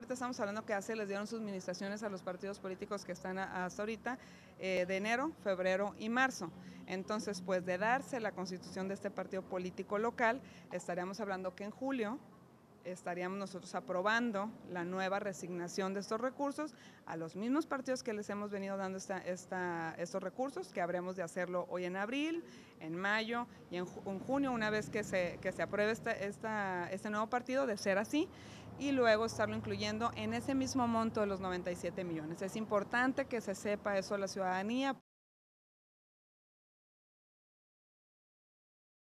Estamos hablando que les dieron sus administraciones a los partidos políticos que están hasta ahorita, de enero, febrero y marzo. Entonces, pues de darse la constitución de este partido político local, estaríamos hablando que en julio estaríamos nosotros aprobando la nueva resignación de estos recursos a los mismos partidos que les hemos venido dando estos recursos, que habremos de hacerlo hoy en abril, en mayo y en junio, una vez que se apruebe este nuevo partido, de ser así, y luego estarlo incluyendo en ese mismo monto de los 97 millones. Es importante que se sepa eso a la ciudadanía.